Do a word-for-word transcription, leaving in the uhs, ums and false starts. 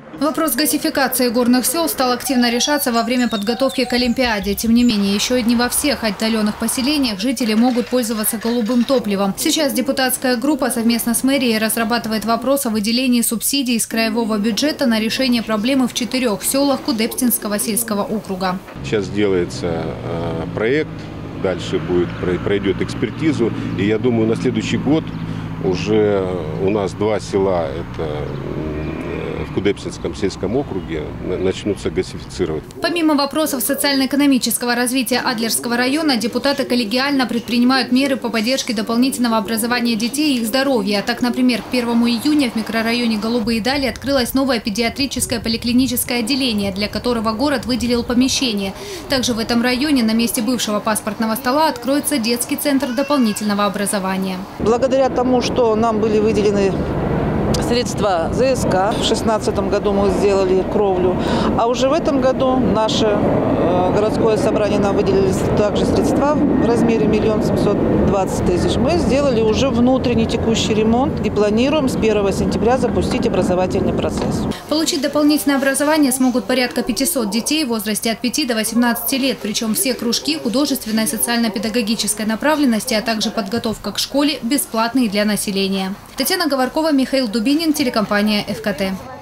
Вопрос газификации горных сел стал активно решаться во время подготовки к Олимпиаде. Тем не менее, еще не во всех отдаленных поселениях жители могут пользоваться голубым топливом. Сейчас депутатская группа совместно с мэрией разрабатывает вопрос о выделении субсидий из краевого бюджета на решение проблемы в четырех селах Кудепстинского сельского округа. Сейчас делается э, проект, дальше будет, пройдет экспертизу. И я думаю, на следующий год уже у нас два села, это в Кудепстинском сельском округе, начнутся газифицировать. Помимо вопросов социально-экономического развития Адлерского района, депутаты коллегиально предпринимают меры по поддержке дополнительного образования детей и их здоровья. Так, например, к первому июня в микрорайоне Голубые Дали открылось новое педиатрическое поликлиническое отделение, для которого город выделил помещение. Также в этом районе на месте бывшего паспортного стола откроется детский центр дополнительного образования. Благодаря тому, что нам были выделены средства ЗСК, в две тысячи шестнадцатом году мы сделали кровлю, а уже в этом году наше э, городское собрание нам выделили также средства в размере миллион семьсот двадцать тысяч. Мы сделали уже внутренний текущий ремонт и планируем с первого сентября запустить образовательный процесс. Получить дополнительное образование смогут порядка пятисот детей в возрасте от пяти до восемнадцати лет. Причем все кружки художественной и социально-педагогической направленности, а также подготовка к школе бесплатные для населения. Татьяна Говоркова, Михаил Дубинин, телекомпания ФКТ.